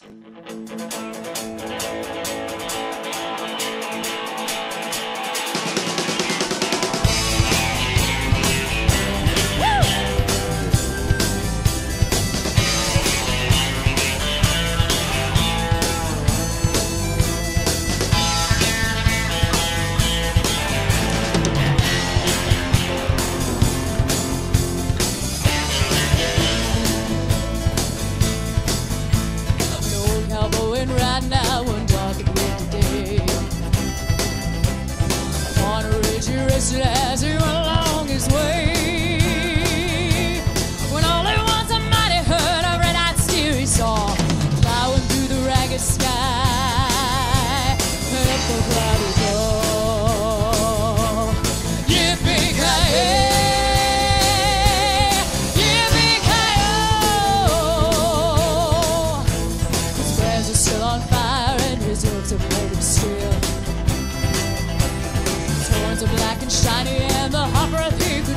As he went along his way, when all at once a mighty herd of red-eyed steer he saw plowing through the ragged sky and up the cloudy door. Yippee-ki-yay, yippee-ki-yo. His brands are still on fire and his hooves are made of steel. Horns are black and shiny, and the hot breath he could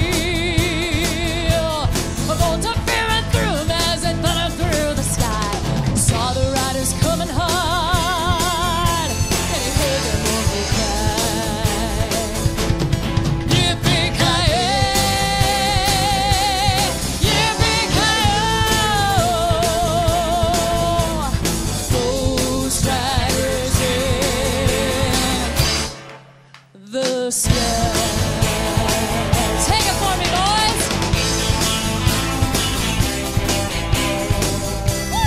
feel. A bolt of fear went through him as it thundered through the sky. He saw the riders coming hard, and he heard their mournful cry. Yippee-ki-yay, yippee-ki-yo. Those riders in the sky. Take it for me, boys. Woo!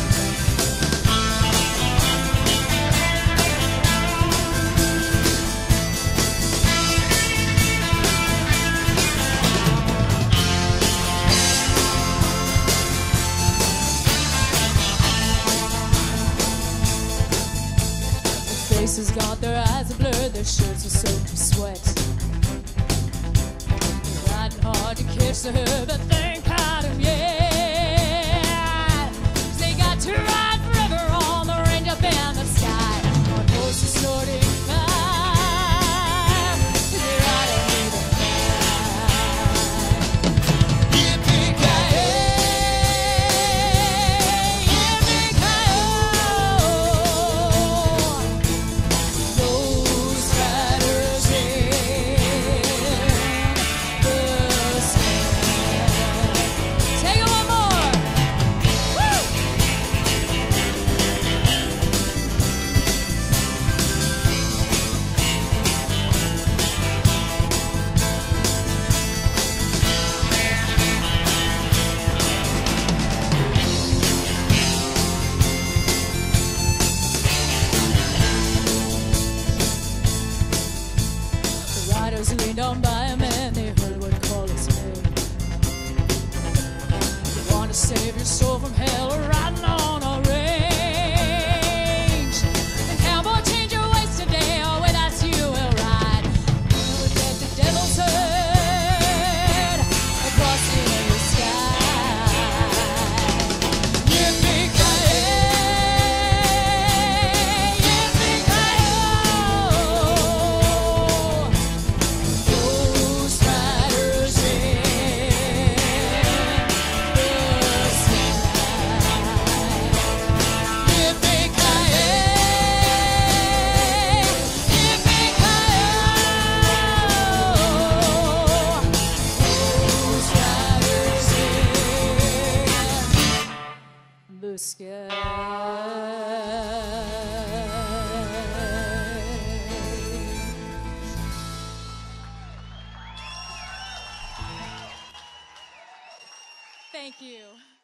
Their faces gaunt, their eyes are blurred, their shirts are soaked with sweat. Riding hard to catch the herd, but they ain't caught him yet. 'Cause they got to ride forever on the range up in the sky, on horses snorting fire, 'cause they ride on the night. Yippee-ki-yay, yippee-ki-yo. Those riders in the sky. Take it one more. Woo! The riders leaned on by him and they heard what call his name. You want to save your soul from hell or riding on a range? And cowboy, change your ways today, or with us you will ride. You will get the devil's herd across the endless sky. Yippee-ki-yay, yippee-ki-yo. Those riders in the sky. Yippee-ki-yay, yippee-ki-yo. Those riders in the sky. Thank you.